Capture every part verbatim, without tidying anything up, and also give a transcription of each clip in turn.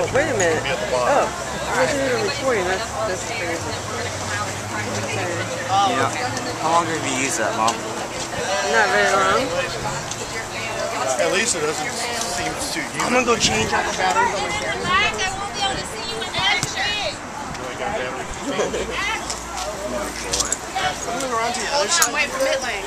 Oh, wait a minute. Oh, I wasn't even recording. That's, that's crazy. Okay. Yeah. How long have you used that, Mom? Not very long. At least it doesn't seem to you. I'm gonna go change out the batteries on my camera. I won't be able to see you in action. I'm gonna run to the other side. I'm waiting for mid lane.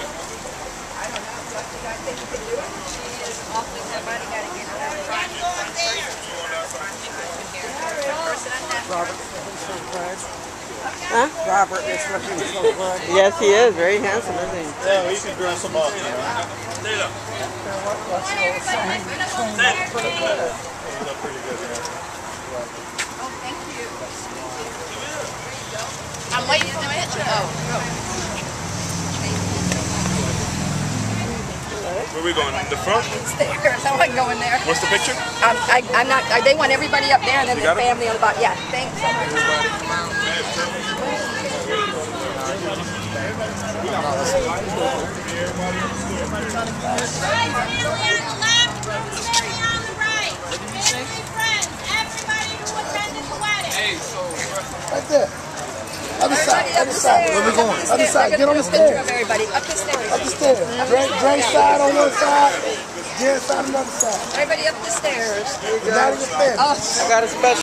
Robert looking so good. Huh? Robert is looking so good. Yes, he is. Very handsome, isn't he? Yeah, we can dress him up. You know? What's the old saying? Pretty good. Pretty good, yeah. Oh, thank you. I'm waiting for him to oh, go. Where are we going? The front? Stairs. I want to go in there. What's the picture? Um, I, I'm not. I, they want everybody up there, and then You the got it? family on the bottom. Yeah. Thanks so much. Right there. Other side, other side. Where we going? Other side. Get on the stairs. Everybody up the stairs. Up the stairs. Dre, Dre side on one side, Jen side on the other side. Everybody up the stairs. Not in the stairs. Oh. I got a special.